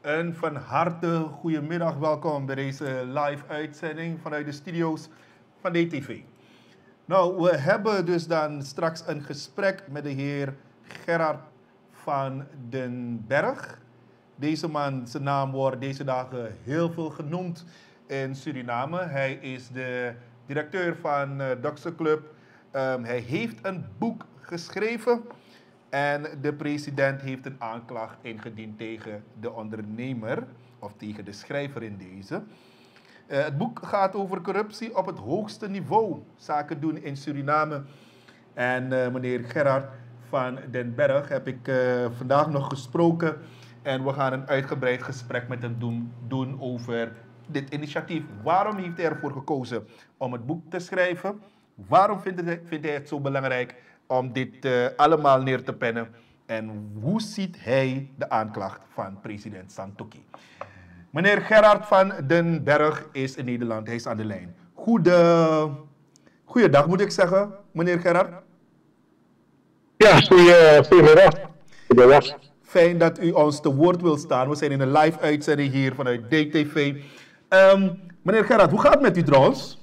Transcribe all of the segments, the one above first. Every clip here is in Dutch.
Een van harte goedemiddag, welkom bij deze live uitzending vanuit de studio's van DTV. Nou, we hebben dus dan straks een gesprek met de heer Gerard van den Berg. Deze man, zijn naam wordt deze dagen heel veel genoemd in Suriname. Hij is de directeur van Dokter Club. Hij heeft een boek geschreven. En de president heeft een aanklacht ingediend tegen de ondernemer, of tegen de schrijver in deze. Het boek gaat over corruptie op het hoogste niveau, zaken doen in Suriname. En meneer Gerard van den Berg heb ik vandaag nog gesproken. En we gaan een uitgebreid gesprek met hem doen over dit initiatief. Waarom heeft hij ervoor gekozen om het boek te schrijven? Waarom vindt hij het zo belangrijk om dit allemaal neer te pennen? En hoe ziet hij de aanklacht van president Santokhi? Meneer Gerard van den Berg is in Nederland. Hij is aan de lijn. Goeiedag moet ik zeggen, meneer Gerard. Ja, goedemiddag. Goedemiddag. Fijn dat u ons te woord wilt staan. We zijn in een live uitzending hier vanuit DTV. Meneer Gerard, hoe gaat het met u trouwens?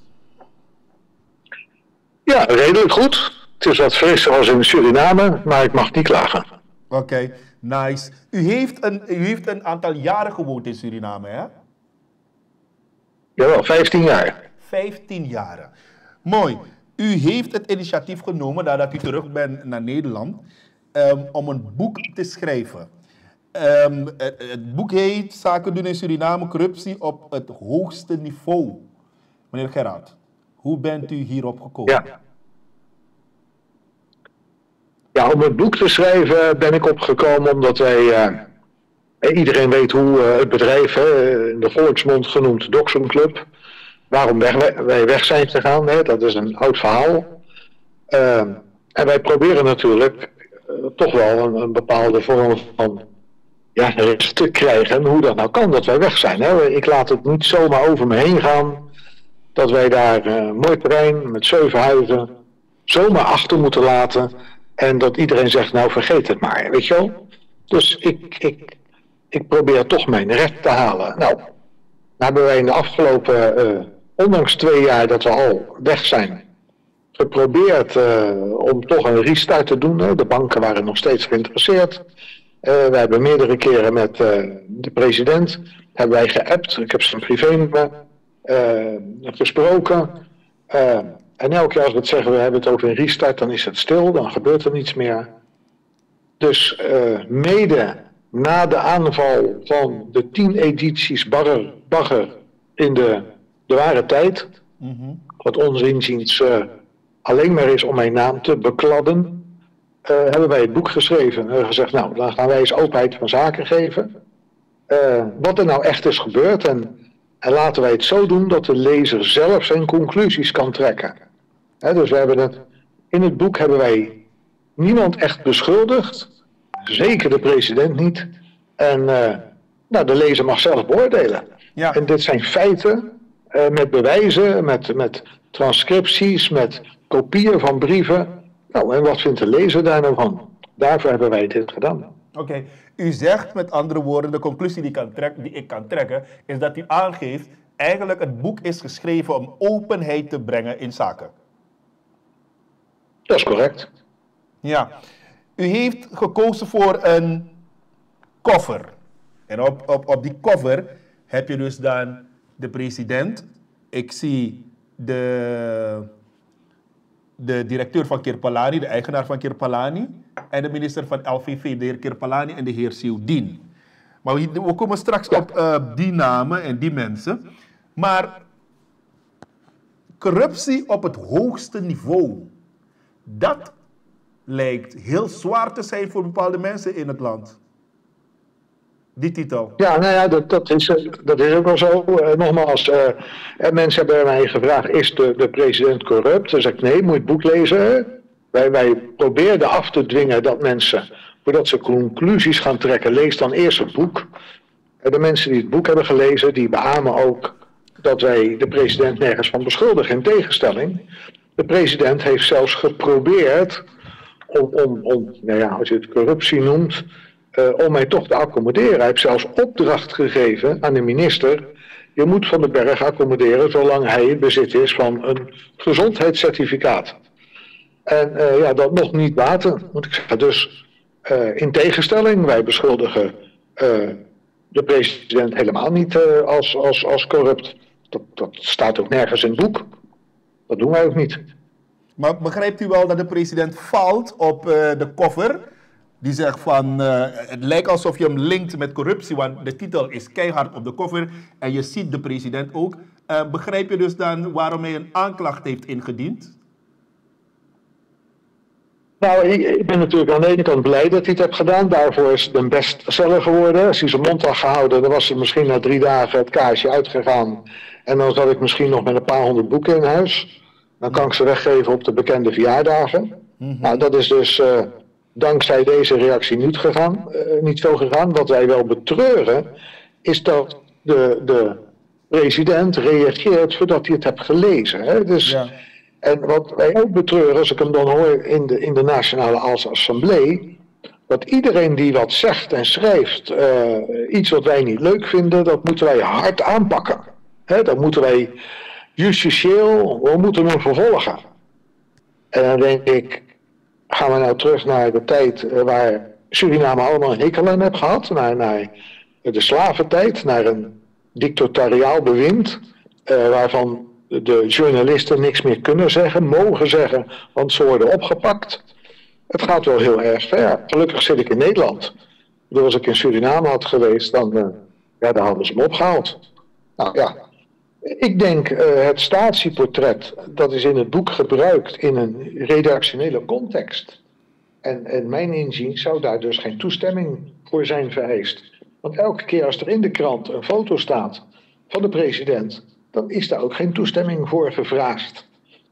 Ja, redelijk goed. Het is wat frisser als in Suriname, maar ik mag niet klagen. Oké, nice. U heeft een aantal jaren gewoond in Suriname, hè? Jawel, 15 jaar. 15 jaren. Mooi. U heeft het initiatief genomen nadat u terug bent naar Nederland om een boek te schrijven. Het boek heet Zaken doen in Suriname, corruptie op het hoogste niveau. Meneer Gerard, hoe bent u hierop gekomen? Ja. Ja, om het boek te schrijven ben ik opgekomen omdat iedereen weet hoe het bedrijf, in de volksmond genoemd Dokter Club, waarom wij weg zijn gegaan. Dat is een oud verhaal. En wij proberen natuurlijk toch wel een bepaalde vorm van rest te krijgen hoe dat nou kan dat wij weg zijn. Ik laat het niet zomaar over me heen gaan dat wij daar een mooi terrein met 7 huizen zomaar achter moeten laten. En dat iedereen zegt, nou vergeet het maar, weet je wel. Dus ik probeer toch mijn recht te halen. Nou hebben wij in de afgelopen, ondanks 2 jaar dat we al weg zijn, geprobeerd om toch een restart te doen. De banken waren nog steeds geïnteresseerd. We hebben meerdere keren met de president, hebben wij geappt. Ik heb zijn privé gesproken. En elke keer als we het zeggen, we hebben het over een restart, dan is het stil, dan gebeurt er niets meer. Dus mede na de aanval van de 10 edities bagger in de ware tijd, wat ons inziens alleen maar is om mijn naam te bekladden, hebben wij het boek geschreven en gezegd, nou, dan gaan wij eens openheid van zaken geven. Wat er nou echt is gebeurd en laten wij het zo doen dat de lezer zelf zijn conclusies kan trekken. Dus we hebben in het boek hebben wij niemand echt beschuldigd. Zeker de president niet. En de lezer mag zelf beoordelen. Ja. En dit zijn feiten met bewijzen, met transcripties, met kopieën van brieven. Nou, en wat vindt de lezer daar nou van? Daarvoor hebben wij dit gedaan. Oké. U zegt met andere woorden, de conclusie die ik kan trekken, is dat u aangeeft, eigenlijk het boek is geschreven om openheid te brengen in zaken. Dat is correct. Ja. U heeft gekozen voor een cover. En op die cover heb je dus dan de president. Ik zie de directeur van Kirpalani, de eigenaar van Kirpalani. En de minister van LVV, de heer Kirpalani en de heer Siudin. Maar we komen straks op die namen en die mensen. Maar corruptie op het hoogste niveau, dat lijkt heel zwaar te zijn voor bepaalde mensen in het land. Die titel. Ja, nou ja, dat is ook wel zo. Nogmaals, mensen hebben mij gevraagd, is de president corrupt? Dan zeg ik, nee, moet je het boek lezen. Wij probeerden af te dwingen dat mensen, voordat ze conclusies gaan trekken, lees dan eerst het boek. De mensen die het boek hebben gelezen, die beamen ook dat wij de president nergens van beschuldigen. In tegenstelling, de president heeft zelfs geprobeerd om nou ja, als je het corruptie noemt, om mij toch te accommoderen. Hij heeft zelfs opdracht gegeven aan de minister. Je moet Van den Berg accommoderen zolang hij in bezit is van een gezondheidscertificaat. En dat nog niet baten, moet ik zeggen. Dus in tegenstelling, wij beschuldigen de president helemaal niet als corrupt. Dat staat ook nergens in het boek. Dat doen wij ook niet. Maar begrijpt u wel dat de president valt op de cover? Die zegt van, het lijkt alsof je hem linkt met corruptie, want de titel is keihard op de cover en je ziet de president ook. Begrijp je dus dan waarom hij een aanklacht heeft ingediend? Nou, ik ben natuurlijk aan de ene kant blij dat hij het heeft gedaan. Daarvoor is het een bestseller geworden. Als hij zijn mond had gehouden, dan was hij misschien na 3 dagen het kaarsje uitgegaan. En dan zat ik misschien nog met een paar 100 boeken in huis. Dan kan ik ze weggeven op de bekende verjaardagen. Nou, dat is dus dankzij deze reactie niet zo gegaan. Wat wij wel betreuren, is dat de president reageert voordat hij het heeft gelezen. Hè? Dus, ja. En wat wij ook betreuren, als ik hem dan hoor in de Nationale Assemblee, dat iedereen die wat zegt en schrijft, iets wat wij niet leuk vinden, dat moeten wij hard aanpakken. Hè? Dat moeten wij justitieel, we moeten hem vervolgen. En dan denk ik, gaan we nou terug naar de tijd waar Suriname allemaal een hekel aan heeft gehad, naar de slaventijd, naar een dictatoriaal bewind, waarvan de journalisten niks meer kunnen zeggen, mogen zeggen, want ze worden opgepakt. Het gaat wel heel erg ver. Gelukkig zit ik in Nederland. Als ik in Suriname had geweest, dan hadden ze hem opgehaald. Nou ja, ik denk het statieportret, dat is in het boek gebruikt in een redactionele context. En mijn inzien zou daar dus geen toestemming voor zijn vereist. Want elke keer als er in de krant een foto staat van de president, dan is daar ook geen toestemming voor gevraagd.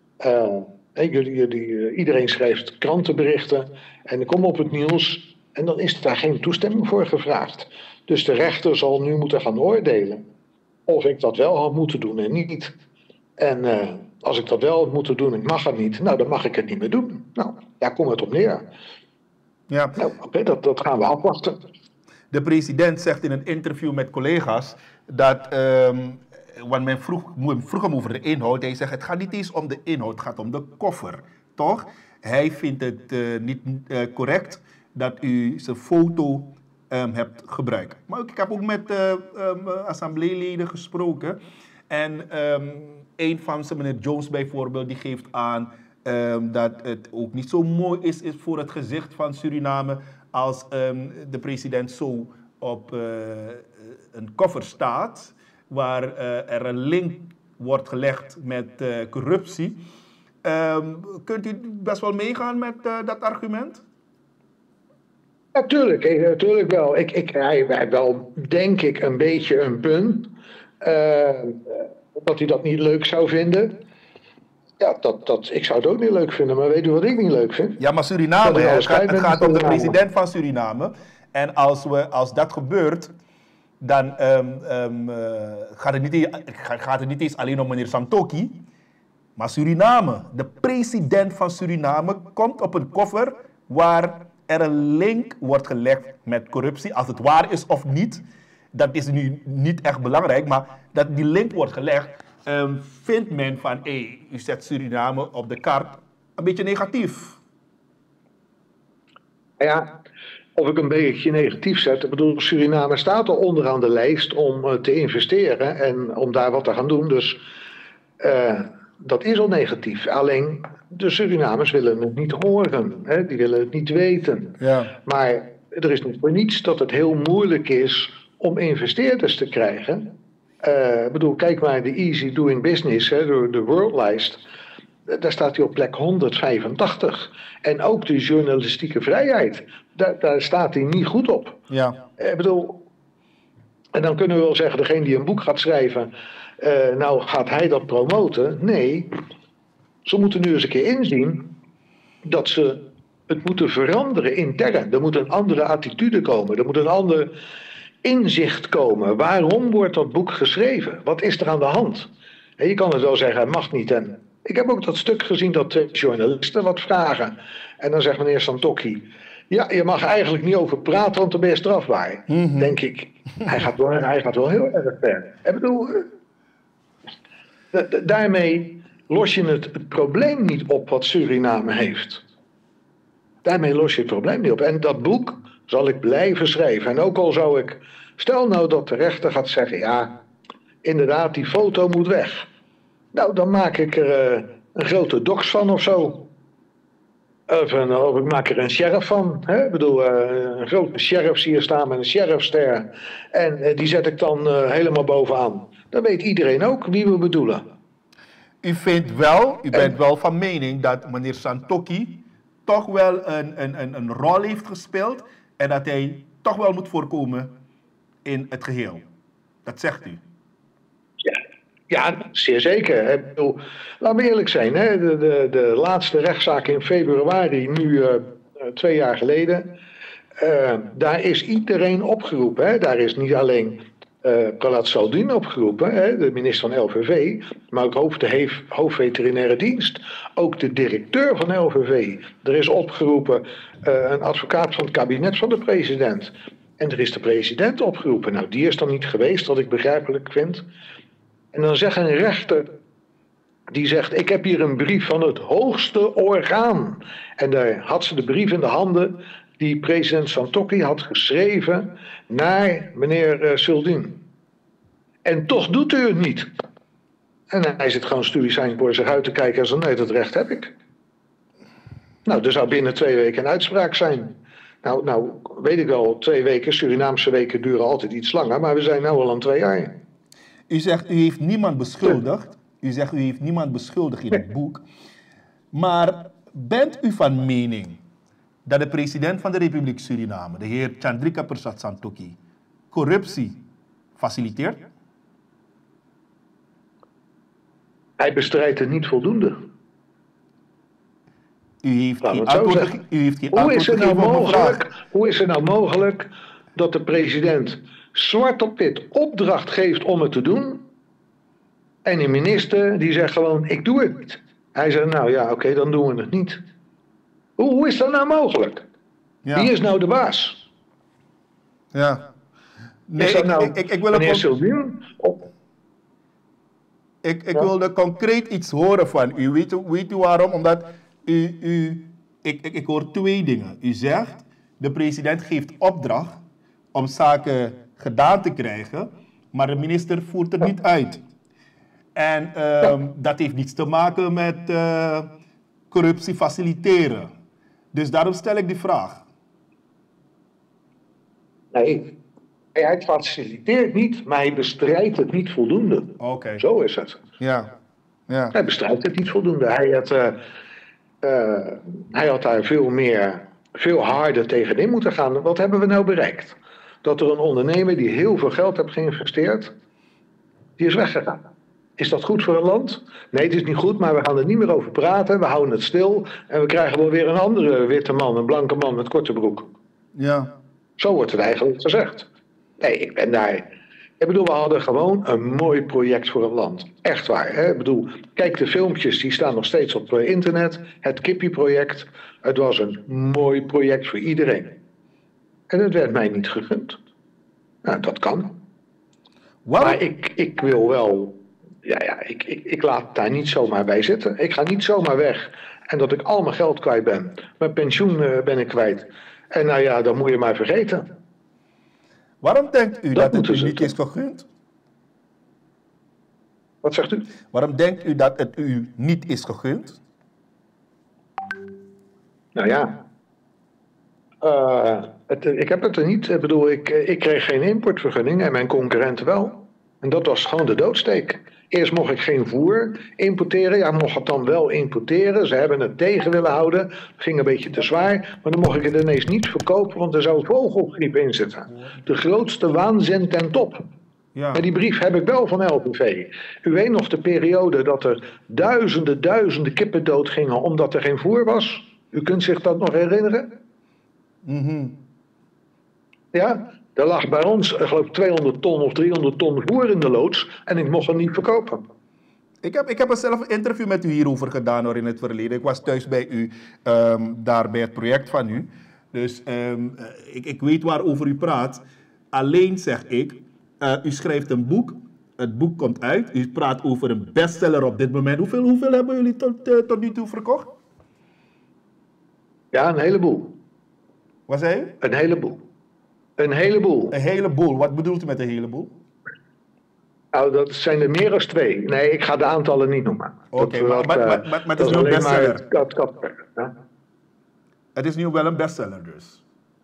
Iedereen schrijft krantenberichten en kom op het nieuws en dan is daar geen toestemming voor gevraagd. Dus de rechter zal nu moeten gaan oordelen of ik dat wel had moeten doen en niet. En als ik dat wel had moeten doen en ik mag het niet, nou dan mag ik het niet meer doen. Nou, daar komt het op neer. Ja. Nou, dat gaan we afwachten. De president zegt in een interview met collega's dat, want men vroeg hem over de inhoud, hij zegt het gaat niet eens om de inhoud, het gaat om de koffer, toch? Hij vindt het niet correct dat u zijn foto hebt gebruikt. Maar ik heb ook met assembleeleden gesproken en een van ze, meneer Jones bijvoorbeeld, die geeft aan dat het ook niet zo mooi is voor het gezicht van Suriname als de president zo op een koffer staat, waar er een link wordt gelegd met corruptie. Kunt u best wel meegaan met dat argument? Natuurlijk wel. Hij wel, denk ik, een beetje een punt. Dat hij dat niet leuk zou vinden. Ja, ik zou het ook niet leuk vinden, maar weet u wat ik niet leuk vind? Ja, maar Suriname, het gaat om de president van Suriname. En als dat gebeurt, dan gaat het niet eens alleen om meneer Santokhi, maar Suriname. De president van Suriname komt op een koffer waar er een link wordt gelegd met corruptie. Als het waar is of niet, dat is nu niet echt belangrijk, maar dat die link wordt gelegd, vindt men van, u zet Suriname op de kaart, een beetje negatief. Ja, of ik een beetje negatief zet. Ik bedoel, Suriname staat al onderaan de lijst om te investeren en om daar wat te gaan doen. Dus dat is al negatief. Alleen de Surinamers willen het niet horen. Hè? Die willen het niet weten. Ja. Maar er is niet voor niets dat het heel moeilijk is om investeerders te krijgen. Ik bedoel, kijk maar de Easy Doing Business, hè, de Worldlijst. Daar staat hij op plek 185. En ook de journalistieke vrijheid, daar staat hij niet goed op. Ja. Ik bedoel, en dan kunnen we wel zeggen, degene die een boek gaat schrijven, nou gaat hij dat promoten? Nee, ze moeten nu eens een keer inzien dat ze het moeten veranderen intern. Er moet een andere attitude komen, er moet een ander inzicht komen. Waarom wordt dat boek geschreven? Wat is er aan de hand? En je kan het wel zeggen, het mag niet. En ik heb ook dat stuk gezien dat 2 journalisten wat vragen. En dan zegt meneer Santokhi, Ja, je mag er eigenlijk niet over praten, want dan ben je strafbaar. Denk ik. Hij gaat wel heel erg ver. Ik bedoel, daarmee los je het probleem niet op wat Suriname heeft. Daarmee los je het probleem niet op. En dat boek zal ik blijven schrijven. En ook al zou ik... Stel nou dat de rechter gaat zeggen... Ja, inderdaad, die foto moet weg. Nou, dan maak ik er een grote docs van of zo. Of ik maak er een sheriff van. Hè? Ik bedoel, een grote sheriff zie je staan met een sheriffster. En die zet ik dan helemaal bovenaan. Dan weet iedereen ook wie we bedoelen. U bent wel van mening dat meneer Santokhi toch wel een rol heeft gespeeld en dat hij toch wel moet voorkomen in het geheel. Dat zegt u. Ja, zeer zeker. Ik bedoel, laten we eerlijk zijn. Hè? De laatste rechtszaak in februari, nu 2 jaar geleden. Daar is iedereen opgeroepen. Hè? Daar is niet alleen Pralat Saldin opgeroepen, hè? De minister van LVV. Maar ook de hoofdveterinaire dienst. Ook de directeur van LVV. Er is opgeroepen een advocaat van het kabinet van de president. En er is de president opgeroepen. Nou, die is dan niet geweest, wat ik begrijpelijk vind. En dan zegt een rechter, die zegt, ik heb hier een brief van het hoogste orgaan. En daar had ze de brief in de handen die president Santokhi had geschreven naar meneer Saldin. En toch doet u het niet. En hij zit gewoon stoïcijns voor zich uit te kijken en zegt, nee, dat recht heb ik. Nou, er zou binnen 2 weken een uitspraak zijn. Nou, weet ik wel, 2 weken, Surinaamse weken duren altijd iets langer, maar we zijn nu al aan 2 jaar. U zegt, u heeft niemand beschuldigd. U zegt, u heeft niemand beschuldigd in het boek. Maar bent u van mening dat de president van de Republiek Suriname, de heer Chandrika Persat Santokhi, corruptie faciliteert? Hij bestrijdt het niet voldoende. U heeft geen antwoord gegeven op mijn vraag. Hoe is het nou mogelijk dat de president zwart op wit opdracht geeft om het te doen. En de minister die zegt gewoon, ik doe het niet. Hij zegt, nou ja, oké, dan doen we het niet. Hoe is dat nou mogelijk? Ja. Wie is nou de baas? Ja. Nee, is dat nou ik wil meneer Saldin? Ik wilde concreet iets horen van u. Weet u waarom? Omdat ik hoor 2 dingen. U zegt, de president geeft opdracht om zaken gedaan te krijgen, maar de minister voert het niet uit. En dat heeft niets te maken met corruptie faciliteren. Dus daarom stel ik die vraag. Nee, hij faciliteert niet, maar hij bestrijdt het niet voldoende. Okay. Zo is het. Ja. Hij bestrijdt het niet voldoende. Hij had daar veel harder tegenin moeten gaan. Wat hebben we nou bereikt? Dat er een ondernemer die heel veel geld heeft geïnvesteerd, die is weggegaan. Is dat goed voor een land? Nee, het is niet goed, maar we gaan er niet meer over praten. We houden het stil en we krijgen wel weer een andere witte man, een blanke man met korte broek. Ja. Zo wordt het eigenlijk gezegd. Nee, ik ben daar. Ik bedoel, we hadden gewoon een mooi project voor het land. Echt waar. Hè? Ik bedoel, kijk, de filmpjes die staan nog steeds op internet. Het Kippie-project. Het was een mooi project voor iedereen. En het werd mij niet gegund. Nou, dat kan. Wow. Maar ik wil wel... Ik laat daar niet zomaar bij zitten. Ik ga niet zomaar weg. En dat ik al mijn geld kwijt ben. Mijn pensioen ben ik kwijt. En nou ja, dan moet je maar vergeten. Waarom denkt u dat het u niet is gegund? Wat zegt u? Waarom denkt u dat het u niet is gegund? Nou ja... ik heb het er niet. Ik bedoel, ik kreeg geen importvergunning en mijn concurrenten wel. En dat was gewoon de doodsteek. Eerst mocht ik geen voer importeren. Ja, mocht het dan wel importeren. Ze hebben het tegen willen houden. Het ging een beetje te zwaar. Maar dan mocht ik het ineens niet verkopen, want er zou vogelgriep in zitten. De grootste waanzin ten top. Ja. Maar die brief heb ik wel van LVV. U weet nog de periode dat er duizenden kippen doodgingen omdat er geen voer was? U kunt zich dat nog herinneren? Ja, er lag bij ons, ik geloof 200 ton of 300 ton voer in de loods en ik mocht het niet verkopen. Ik heb zelf een interview met u hierover gedaan hoor, in het verleden. Ik was thuis bij u, daar bij het project van u. Dus ik weet waarover u praat. Alleen zeg ik, u schrijft een boek. Het boek komt uit. U praat over een bestseller op dit moment. Hoeveel hebben jullie tot nu toe verkocht? Ja, een heleboel. Wat zei u? Een heleboel. Een heleboel. Een heleboel. Wat bedoelt u met een heleboel? Nou, dat zijn er meer dan 2. Nee, ik ga de aantallen niet noemen. Oké, maar het is nu een bestseller. Ja. Het is nu wel een bestseller dus.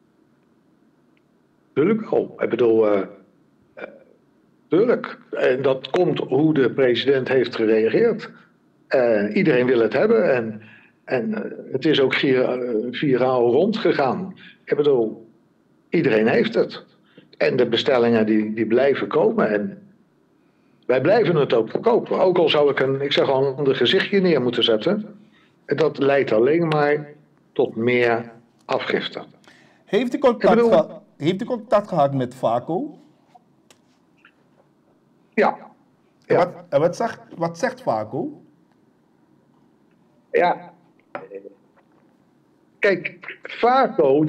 Tuurlijk wel. Ik bedoel, tuurlijk. En dat komt hoe de president heeft gereageerd. Iedereen wil het hebben en het is ook viraal rondgegaan. Ik bedoel, iedereen heeft het. En de bestellingen die blijven komen en wij blijven het ook verkopen. Ook al zou ik al een ander gezichtje neer moeten zetten. En dat leidt alleen maar tot meer afgifte. Heeft u contact gehad met Vaco? Ja. En wat zegt Vaco? Ja. Kijk, Vaco,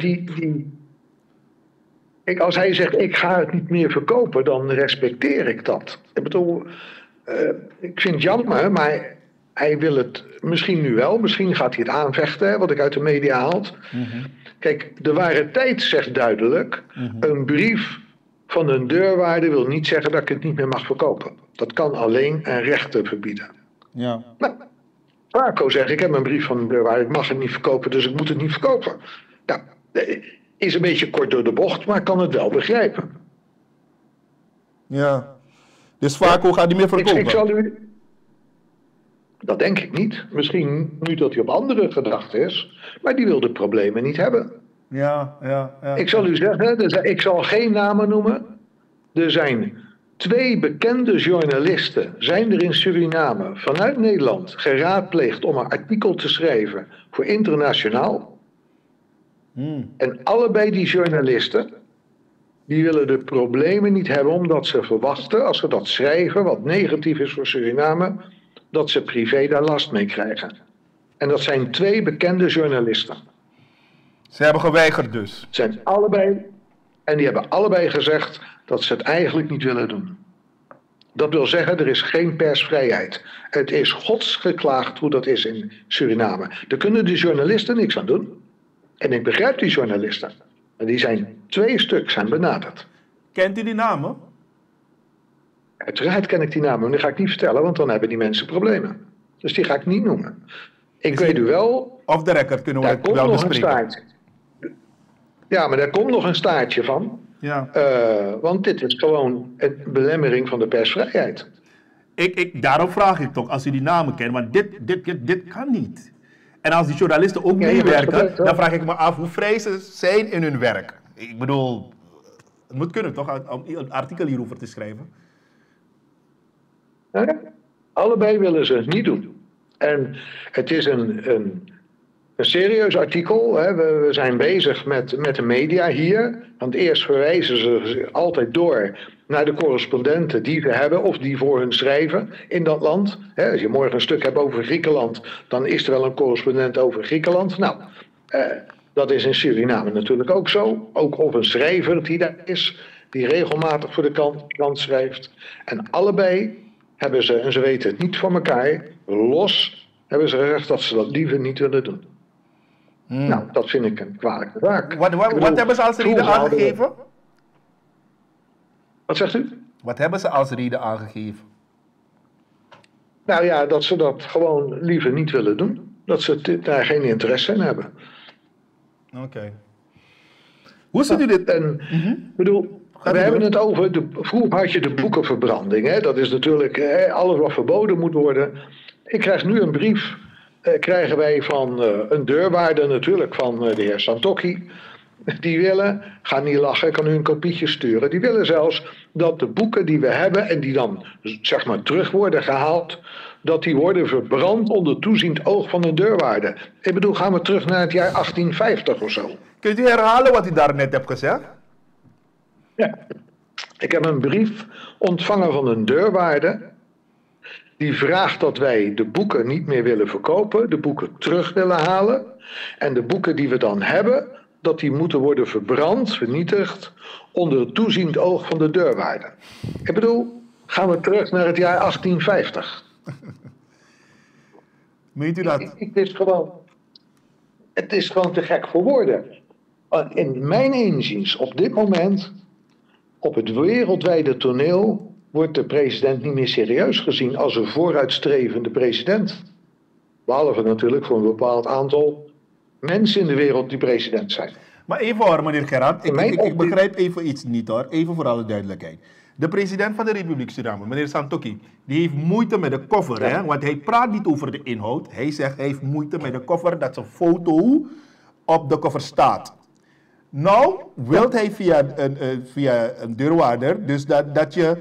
als hij zegt, ik ga het niet meer verkopen, dan respecteer ik dat. Ik bedoel, ik vind het jammer, maar hij wil het misschien nu wel. Misschien gaat hij het aanvechten, wat ik uit de media haal. Mm-hmm. Kijk, de ware tijd zegt duidelijk, een brief van een deurwaarder wil niet zeggen dat ik het niet meer mag verkopen. Dat kan alleen een rechter verbieden. Ja. Nou, Vaco zegt, ik heb een brief van een deurwaarder, ik mag het niet verkopen, dus ik moet het niet verkopen. Nou, is een beetje kort door de bocht, maar ik kan het wel begrijpen. Ja. Dus Vaco gaat niet meer verkopen? Dat denk ik niet. Misschien nu dat hij op andere gedachten is, maar die wil de problemen niet hebben. Ja. Ik zal u zeggen, ik zal geen namen noemen. Er zijn 2 bekende journalisten, zijn er in Suriname, vanuit Nederland, geraadpleegd om een artikel te schrijven voor Internationaal. En allebei die journalisten, die willen de problemen niet hebben omdat ze verwachten, als ze dat schrijven, wat negatief is voor Suriname, dat ze privé daar last mee krijgen. En dat zijn 2 bekende journalisten. Ze hebben geweigerd dus? Zijn allebei, en die hebben allebei gezegd dat ze het eigenlijk niet willen doen. Dat wil zeggen, er is geen persvrijheid. Het is godsgeklaagd hoe dat is in Suriname. Daar kunnen de journalisten niks aan doen. En ik begrijp die journalisten. Maar die zijn 2 stuk zijn benaderd. Kent u die namen? Uiteraard ken ik die namen, maar die ga ik niet vertellen, want dan hebben die mensen problemen. Dus die ga ik niet noemen. Ik weet u wel... Off the record kunnen we het wel bespreken. Ja, maar daar komt nog een staartje van. Ja. Want dit is gewoon een belemmering van de persvrijheid. Daarom vraag ik toch, als u die namen kent, want dit kan niet. En als die journalisten ook meewerken, dan vraag ik me af hoe vrij ze zijn in hun werk. Ik bedoel, het moet kunnen toch, om een artikel hierover te schrijven? Ja, allebei willen ze het niet doen. En het is een serieus artikel. Hè. We zijn bezig met de media hier. Want eerst verwijzen ze altijd door naar de correspondenten die we hebben of die voor hun schrijven in dat land. Hè, als je morgen een stuk hebt over Griekenland, dan is er wel een correspondent over Griekenland. Nou, dat is in Suriname natuurlijk ook zo. Ook of een schrijver die daar is, die regelmatig voor de krant schrijft. En allebei hebben ze, en ze weten het niet van elkaar, los hebben ze gezegd dat ze dat liever niet willen doen. Nou, dat vind ik een kwalijke zaak. Wat hebben ze als reden aangegeven? Wat zegt u? Wat hebben ze als reden aangegeven? Nou ja, dat ze dat gewoon liever niet willen doen. Dat ze daar geen interesse in hebben. Oké. Hoe ziet u dit? Bedoel, we hebben het over, vroeger had je de boekenverbranding. Hè? Dat is natuurlijk alles wat verboden moet worden. Ik krijg nu een brief, krijgen wij van een deurwaarder natuurlijk, van de heer Santokki. Die willen, ga niet lachen, ik kan u een kopietje sturen. Die willen zelfs dat de boeken die we hebben en die dan zeg maar terug worden gehaald, dat die worden verbrand onder toeziend oog van een deurwaarder. Ik bedoel, gaan we terug naar het jaar 1850 of zo. Kunt u herhalen wat u daarnet hebt gezegd? Ja. Ik heb een brief ontvangen van een deurwaarder. Die vraagt dat wij de boeken niet meer willen verkopen, de boeken terug willen halen. En de boeken die we dan hebben, dat die moeten worden verbrand, vernietigd, onder het toeziend oog van de deurwaarder. Ik bedoel, gaan we terug naar het jaar 1850. Meent u dat? Het is gewoon te gek voor woorden. In mijn inziens, op dit moment, op het wereldwijde toneel, wordt de president niet meer serieus gezien als een vooruitstrevende president. Behalve natuurlijk voor een bepaald aantal mensen in de wereld die president zijn. Maar even hoor, meneer Gerard, ik begrijp even iets niet hoor, even voor alle duidelijkheid. De president van de Republiek Suriname, meneer Santokki, die heeft moeite met de cover, hè? Want hij praat niet over de inhoud. Hij zegt hij heeft moeite met de cover, dat zijn foto op de cover staat. Nou, wilt hij via een deurwaarder, dus dat je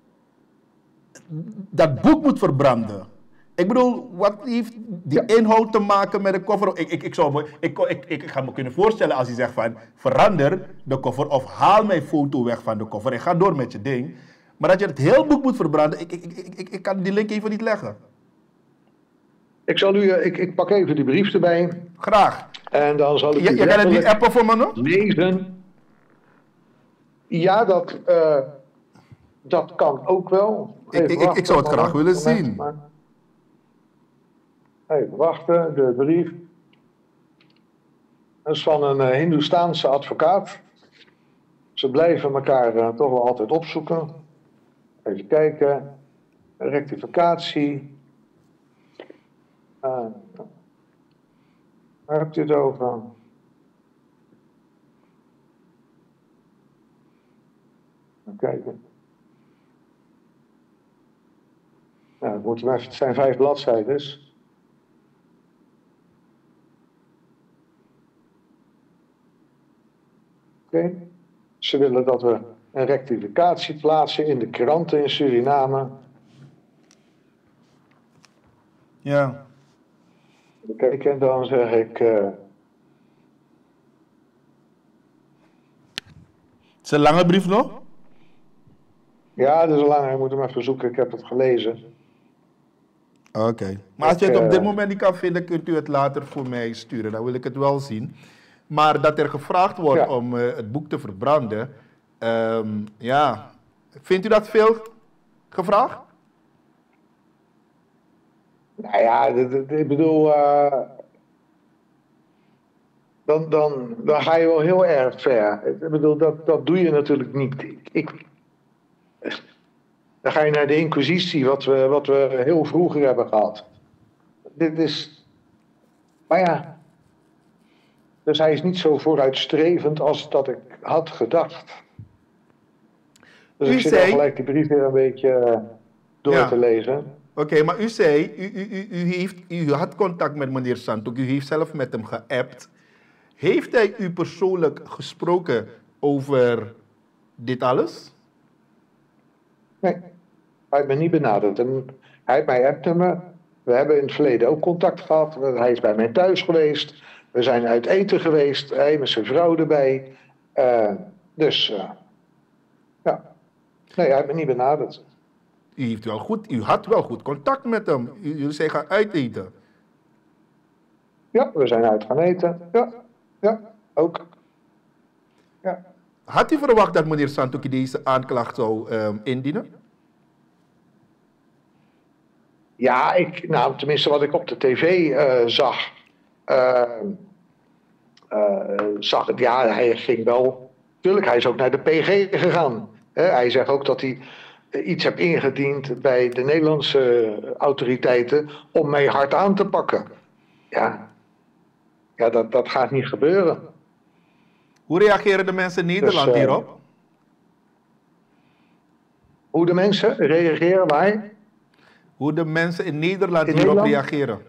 dat boek moet verbranden. Ik bedoel, wat heeft die inhoud te maken met de cover? Ik ga me kunnen voorstellen als hij zegt van, verander de cover of haal mijn foto weg van de cover en ga door met je ding. Maar dat je het hele boek moet verbranden, ik kan die link even niet leggen. Ik pak even die brief erbij. Graag. En dan zal ik je kan het niet appen voor me nog? Lezen. Ja, dat kan ook wel. Ik zou het graag willen zien. Even wachten, de brief. Dat is van een Hindoestaanse advocaat. Ze blijven elkaar toch wel altijd opzoeken. Even kijken. Rectificatie. Waar hebt u het over? Even kijken. Nou, het zijn 5 bladzijden. Oké. Ze willen dat we een rectificatie plaatsen in de kranten in Suriname. Ja. Kijk, en dan zeg ik... Het is een lange brief nog? Ja, dat is een lange. Ik moet hem even zoeken. Ik heb het gelezen. Oké. Maar als je het op dit moment niet kan vinden, kunt u het later voor mij sturen. Dan wil ik het wel zien. Maar dat er gevraagd wordt om het boek te verbranden, vindt u dat veel gevraagd? Nou ja, ik bedoel, dan ga je wel heel erg ver. Ik bedoel, dat doe je natuurlijk niet. Dan ga je naar de inquisitie, wat we heel vroeger hebben gehad. Dit is, maar ja... Dus hij is niet zo vooruitstrevend als dat ik had gedacht. Dus ik zit al gelijk die brief weer een beetje door te lezen. Oké, maar u zei, u had contact met meneer Santokki, u heeft zelf met hem geappt. Heeft hij u persoonlijk gesproken over dit alles? Nee, hij heeft me niet benaderd. En hij appte me. We hebben in het verleden ook contact gehad. Hij is bij mij thuis geweest. We zijn uit eten geweest, hij met zijn vrouw erbij. Ja. Nee, hij heeft me niet benaderd. U had wel goed contact met hem. Jullie zijn gaan uiteten. Ja, we zijn uit gaan eten. Ja, ook. Ja. Had u verwacht dat meneer Santokki deze aanklacht zou indienen? Ja, tenminste wat ik op de tv zag... hij ging wel... Tuurlijk, hij is ook naar de PG gegaan. Hij zegt ook dat hij iets heeft ingediend bij de Nederlandse autoriteiten om mij hard aan te pakken. Ja, dat gaat niet gebeuren. Hoe reageren de mensen in Nederland hierop? Hoe de mensen reageren waar? Hoe de mensen in Nederland hierop reageren?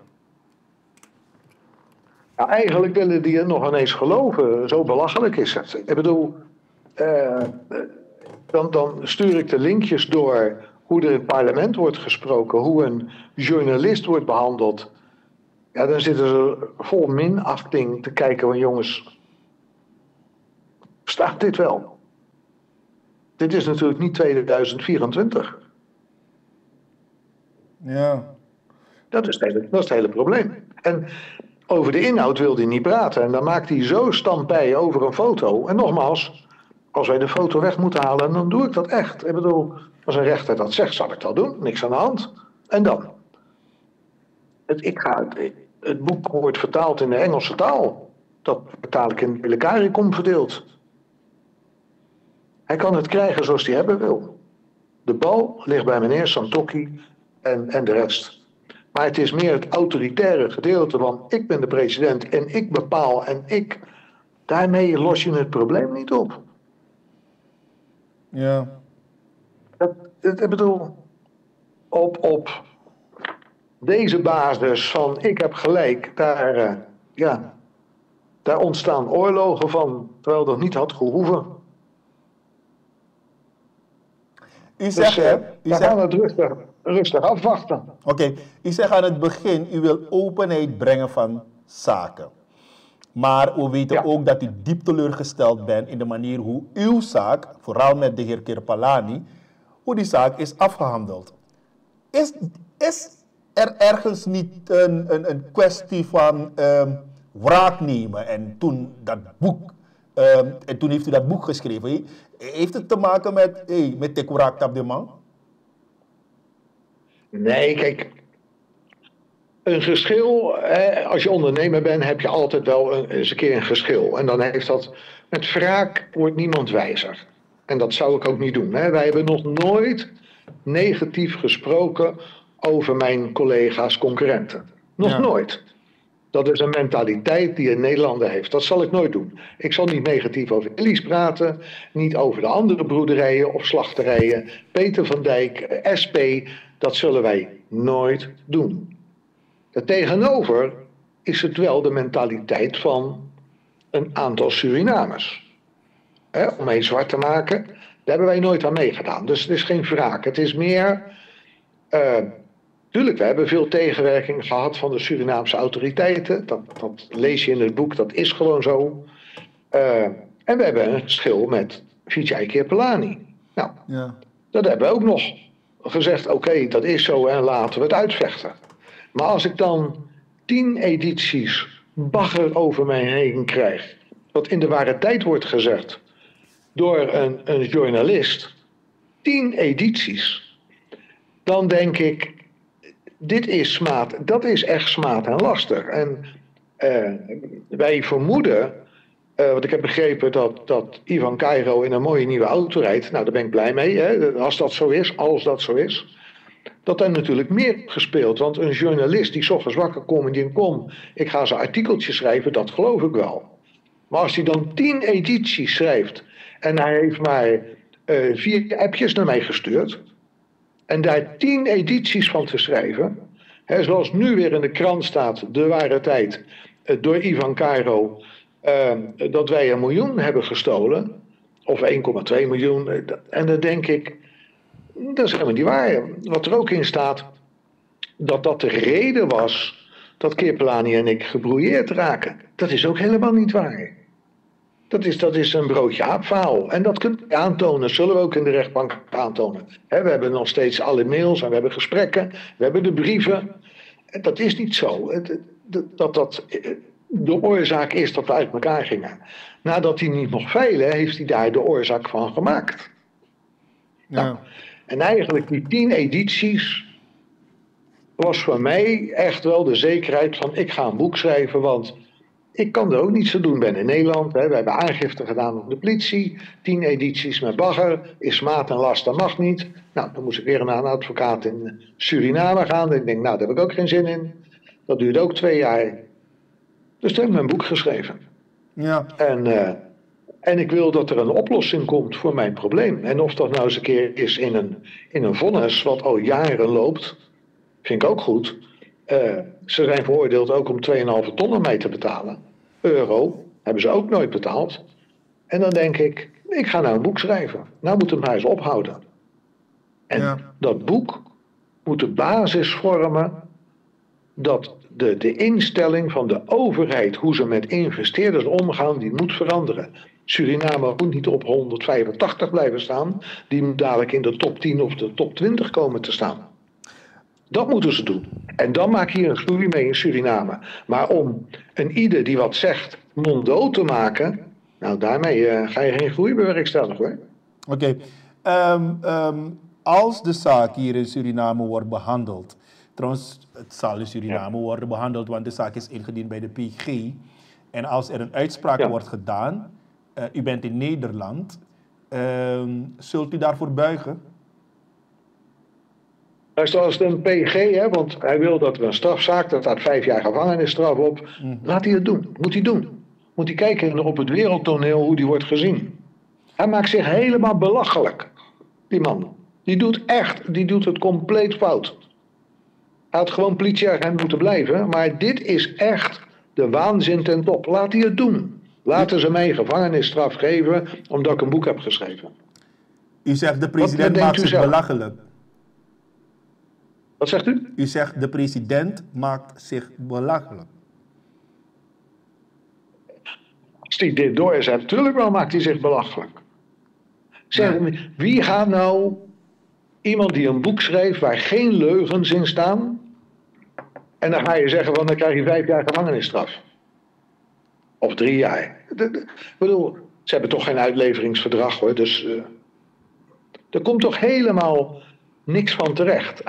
Ja, eigenlijk willen die het nog ineens geloven. Zo belachelijk is het. Ik bedoel, dan stuur ik de linkjes door hoe er in het parlement wordt gesproken, hoe een journalist wordt behandeld. Ja, dan zitten ze vol minachting te kijken van jongens, staat dit wel? Dit is natuurlijk niet 2024. Ja. Dat is het hele probleem. En over de inhoud wil hij niet praten. En dan maakt hij zo stampij over een foto. En nogmaals, als wij de foto weg moeten halen, dan doe ik dat echt. Ik bedoel, als een rechter dat zegt, zal ik dat doen. Niks aan de hand. En dan? Het boek wordt vertaald in de Engelse taal. Dat vertaal ik in de hele CARICOM verdeeld. Hij kan het krijgen zoals hij hebben wil. De bal ligt bij meneer Santokki en de rest. Maar het is meer het autoritaire gedeelte van ik ben de president en ik bepaal en ik. Daarmee los je het probleem niet op. Ja. Ik bedoel, op deze basis van ik heb gelijk, daar ontstaan oorlogen van, terwijl dat niet had gehoeven. U zegt, we gaan het rustig afwachten. Oké, u zegt aan het begin, u wil openheid brengen van zaken. Maar we weten ook dat u diep teleurgesteld bent in de manier hoe uw zaak, vooral met de heer Kirpalani, hoe die zaak is afgehandeld. Is er ergens niet een kwestie van wraak nemen en toen dat boek, en toen heeft u dat boek geschreven, heeft het te maken met Tekuraak Tap de Man? Nee, kijk, een geschil, als je ondernemer bent, heb je altijd wel eens een keer een geschil. En dan heeft dat, met wraak wordt niemand wijzer. En dat zou ik ook niet doen. Hè. Wij hebben nog nooit negatief gesproken over mijn collega's, concurrenten. Nog nooit. Dat is een mentaliteit die een Nederlander heeft. Dat zal ik nooit doen. Ik zal niet negatief over Ellis praten. Niet over de andere broederijen of slachterijen. Peter van Dijk, SP. Dat zullen wij nooit doen. Tegenover is het wel de mentaliteit van een aantal Surinamers. Om mee zwart te maken. Daar hebben wij nooit aan meegedaan. Dus het is geen wraak. Het is meer... Tuurlijk, we hebben veel tegenwerking gehad van de Surinaamse autoriteiten. Dat lees je in het boek, dat is gewoon zo. En we hebben een geschil met Vijay Kirpalani. Nou, dat hebben we ook nog gezegd, oké, dat is zo en laten we het uitvechten. Maar als ik dan 10 edities bagger over mij heen krijg, wat in de ware tijd wordt gezegd door een journalist, 10 edities, dan denk ik, dit is smaad, dat is echt smaad en laster. En wij vermoeden, want ik heb begrepen dat Ivan Cairo in een mooie nieuwe auto rijdt. Nou, daar ben ik blij mee, hè, als dat zo is. Dat er natuurlijk meer gespeeld. Want een journalist die 's ochtends wakker komt en denkt, kom, ik ga zijn artikeltje schrijven, dat geloof ik wel. Maar als hij dan 10 edities schrijft en hij heeft maar 4 appjes naar mij gestuurd, en daar 10 edities van te schrijven, zoals nu weer in de krant staat, de ware tijd, door Ivan Cairo, dat wij 1 miljoen hebben gestolen, of 1,2 miljoen. En dan denk ik, dat is helemaal niet waar. Wat er ook in staat, dat de reden was dat Kirpalani en ik gebrouilleerd raken. Dat is ook helemaal niet waar. Dat is een broodje aapverhaal. En dat kun je aantonen, zullen we ook in de rechtbank aantonen. We hebben nog steeds alle mails en we hebben gesprekken, we hebben de brieven. Dat is niet zo. De oorzaak is dat we uit elkaar gingen. Nadat hij niet mocht veilen, heeft hij daar de oorzaak van gemaakt. Ja. Nou, en eigenlijk die 10 edities was voor mij echt wel de zekerheid van ik ga een boek schrijven, want ik kan er ook niets aan doen. Ik ben in Nederland, we hebben aangifte gedaan op de politie, 10 edities met bagger, is smaad en last, dat mag niet. Nou, dan moest ik weer naar een advocaat in Suriname gaan. En ik denk, nou, daar heb ik ook geen zin in. Dat duurt ook 2 jaar. Dus toen heb ik mijn boek geschreven. Ja. En ik wil dat er een oplossing komt voor mijn probleem. En of dat nou eens een keer is in een vonnis wat al jaren loopt, vind ik ook goed. Ze zijn veroordeeld ook om 2,5 ton aan mij te betalen. Euro, hebben ze ook nooit betaald. En dan denk ik ga nou een boek schrijven. Nou moet het maar eens ophouden. En dat boek moet de basis vormen dat de instelling van de overheid, hoe ze met investeerders omgaan, die moet veranderen. Suriname moet niet op 185 blijven staan. Die moet dadelijk in de top 10 of de top 20 komen te staan. Dat moeten ze doen. En dan maak je een groei mee in Suriname. Maar om een ieder die wat zegt monddood te maken, nou daarmee ga je geen groei bewerkstelligen hoor. Oké. Als de zaak hier in Suriname wordt behandeld, trouwens, het zal in Suriname worden behandeld, want de zaak is ingediend bij de PG. En als er een uitspraak wordt gedaan, u bent in Nederland, zult u daarvoor buigen? Als het een PG, hè, want hij wil dat er een strafzaak, dat staat 5 jaar gevangenisstraf op. Laat hij het doen. Moet hij doen. Moet hij kijken op het wereldtoneel hoe die wordt gezien. Hij maakt zich helemaal belachelijk. Die man. Die doet het compleet fout. Hij had gewoon politieagent moeten blijven. Maar dit is echt de waanzin ten top. Laat hij het doen. Laten ze mij gevangenisstraf geven omdat ik een boek heb geschreven. U zegt de president maakt zich belachelijk. Wat zegt u? U zegt de president maakt zich belachelijk. Als hij dit doorzet, natuurlijk wel maakt hij zich belachelijk. Zeg, wie gaat nou iemand die een boek schreef waar geen leugens in staan, en dan ga je zeggen van dan krijg je 5 jaar gevangenisstraf. Of 3 jaar. Ik bedoel, ze hebben toch geen uitleveringsverdrag hoor, dus er komt toch helemaal niks van terecht.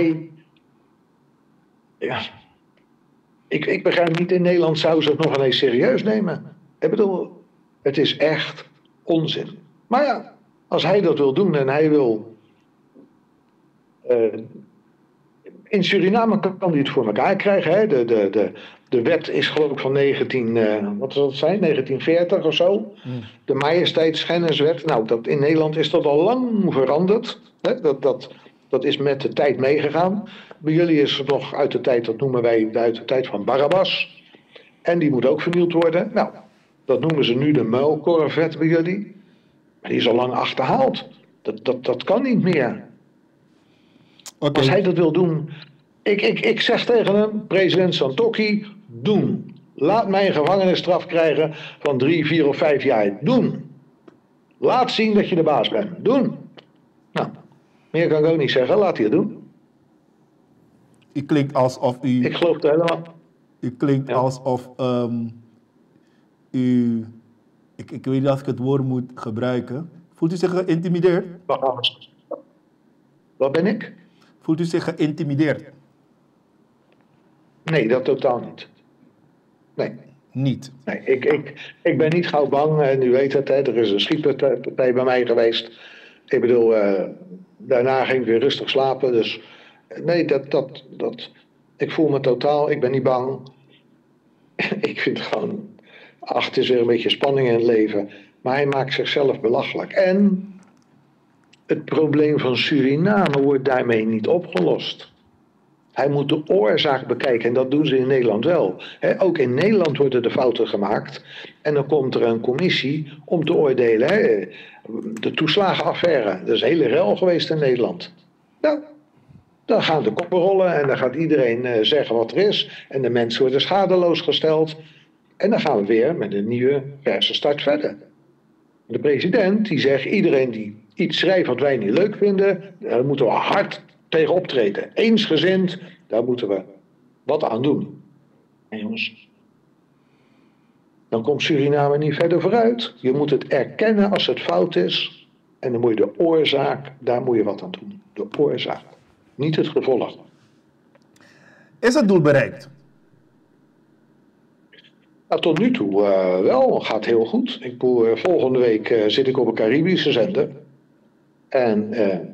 Ik begrijp niet, in Nederland zouden ze het nog ineens serieus nemen. Ik bedoel, het is echt onzin. Maar ja, als hij dat wil doen en hij wil... in Suriname kan hij het voor elkaar krijgen. Hè? De wet is geloof ik van 1940 of zo. De majesteitsschenniswet. Nou, in Nederland is dat al lang veranderd. Hè? Dat is met de tijd meegegaan. Bij jullie is het nog uit de tijd, dat noemen wij uit de tijd van Barabbas. En die moet ook vernieuwd worden. Nou, dat noemen ze nu de muilkorfwet bij jullie. Maar die is al lang achterhaald. Dat kan niet meer. Okay. Als hij dat wil doen... Ik zeg tegen hem, president Santokki, doen. Laat mij een gevangenisstraf krijgen van 3, 4 of 5 jaar. Doen. Laat zien dat je de baas bent. Doen. Nou, meer kan ik ook niet zeggen. Laat hij het doen. U klinkt alsof u... Ik geloof het helemaal. U klinkt alsof u... Ik weet niet of ik het woord moet gebruiken. Voelt u zich geïntimideerd? Wat ben ik? Voelt u zich geïntimideerd? Nee, dat totaal niet. Nee. Niet? Nee, ik ben niet gauw bang. En u weet het, hè, er is een schietpartij bij mij geweest. Ik bedoel, daarna ging ik weer rustig slapen. Dus nee, ik voel me totaal, ik ben niet bang. Ik vind gewoon, het is weer een beetje spanning in het leven. Maar hij maakt zichzelf belachelijk. En het probleem van Suriname wordt daarmee niet opgelost. Hij moet de oorzaak bekijken en dat doen ze in Nederland wel. Ook in Nederland worden er fouten gemaakt. En dan komt er een commissie om te oordelen. De toeslagenaffaire, dat is een hele rel geweest in Nederland. Nou, dan gaan de koppen rollen en dan gaat iedereen zeggen wat er is. En de mensen worden schadeloos gesteld. En dan gaan we weer met een nieuwe verse start verder. De president die zegt, iedereen die iets schrijft wat wij niet leuk vinden, daar moeten we hard tegen optreden. Eensgezind, daar moeten we wat aan doen. En jongens, dan komt Suriname niet verder vooruit. Je moet het erkennen als het fout is. En dan moet je de oorzaak, daar moet je wat aan doen. De oorzaak, niet het gevolg. Is het doel bereikt? Nou, tot nu toe wel, gaat heel goed. Volgende week zit ik op een Caribische zender. En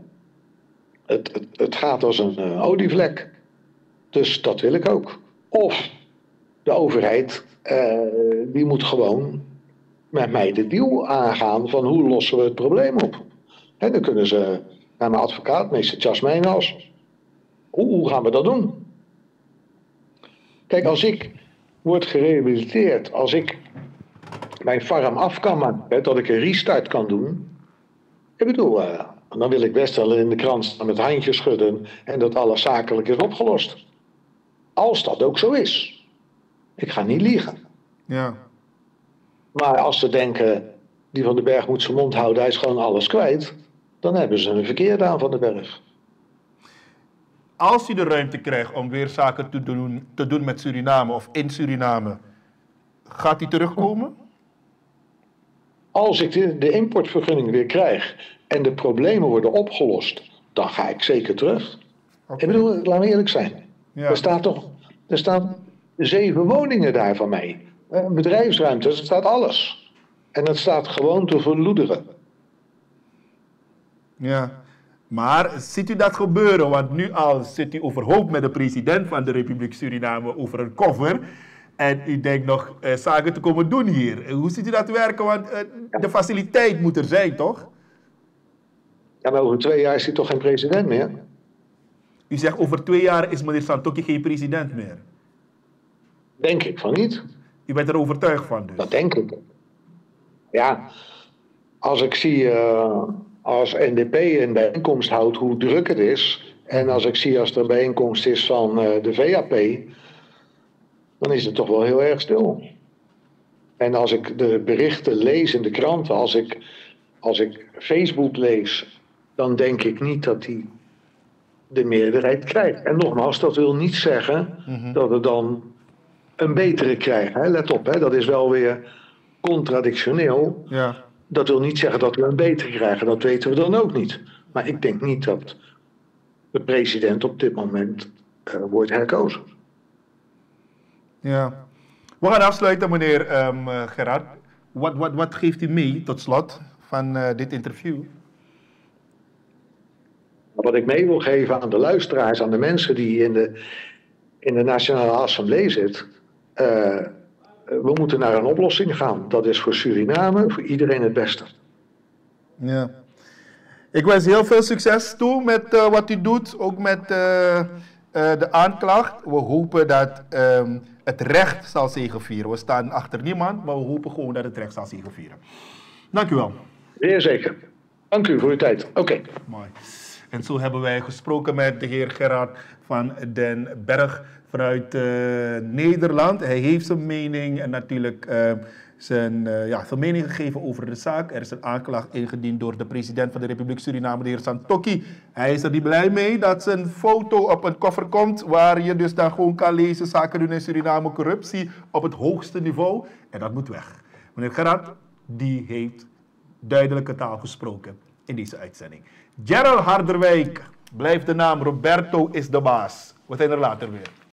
het gaat als een olievlek. Dus dat wil ik ook. Of de overheid, die moet gewoon met mij de deal aangaan van hoe lossen we het probleem op. En dan kunnen ze naar mijn advocaat, meester Jasmijnas. Hoe gaan we dat doen? Kijk, als ik word gerehabiliteerd, als ik mijn farm af kan maken, dat ik een restart kan doen. Ik bedoel, dan wil ik best wel in de krant staan met handjes schudden en dat alles zakelijk is opgelost. Als dat ook zo is. Ik ga niet liegen. Ja. Maar als ze denken, die Van den Berg moet zijn mond houden, hij is gewoon alles kwijt, dan hebben ze een verkeerde aan Van den Berg. als hij de ruimte krijgt om weer zaken te doen met Suriname of in Suriname, gaat hij terugkomen? Als ik de importvergunning weer krijg en de problemen worden opgelost, dan ga ik zeker terug. Okay. Ik bedoel, laat me eerlijk zijn. Ja. Er staan 7 woningen daar van mij. Een bedrijfsruimte, er staat alles. En het staat gewoon te verloederen. Ja, maar ziet u dat gebeuren? Want nu al zit u overhoop met de president van de Republiek Suriname over een koffer. En u denkt nog zaken te komen doen hier. Hoe ziet u dat werken? Want de faciliteit moet er zijn, toch? Ja, maar over 2 jaar is hij toch geen president meer? U zegt over 2 jaar is meneer Santokki geen president meer. Denk ik van niet. U bent er overtuigd van dus? Dat denk ik. Ja, als ik zie als NDP een bijeenkomst houdt hoe druk het is. En als ik zie als er een bijeenkomst is van de VAP. Dan is het toch wel heel erg stil. En als ik de berichten lees in de kranten, als ik Facebook lees, dan denk ik niet dat hij de meerderheid krijgt. En nogmaals, dat wil niet zeggen dat we dan een betere krijgen. Hè? Let op, hè? Dat is wel weer contradictioneel. Ja. Dat wil niet zeggen dat we een betere krijgen, dat weten we dan ook niet. Maar ik denk niet dat de president op dit moment wordt herkozen. Ja. We gaan afsluiten, meneer Gerard. Wat geeft u mee tot slot van dit interview? Wat ik mee wil geven aan de luisteraars, aan de mensen die in de Nationale Assemblée zitten. We moeten naar een oplossing gaan. Dat is voor Suriname, voor iedereen het beste. Ja. Ik wens heel veel succes toe met wat u doet, ook met de aanklacht. We hopen dat het recht zal zegevieren. We staan achter niemand, maar we hopen gewoon dat het recht zal zegevieren. Dank u wel. Zeer zeker. Dank u voor uw tijd. Oké. Mooi. En zo hebben wij gesproken met de heer Gerard van den Berg vanuit Nederland. Hij heeft zijn mening en natuurlijk zijn mening gegeven over de zaak. Er is een aanklacht ingediend door de president van de Republiek Suriname, de heer Santokki. Hij is er niet blij mee dat zijn foto op een koffer komt, waar je dus dan gewoon kan lezen, zaken doen in Suriname, corruptie op het hoogste niveau. En dat moet weg. Meneer Gerard, die heeft duidelijke taal gesproken in deze uitzending. Gerald Harderwijk blijft de naam, Roberto is de baas. We zijn er later weer.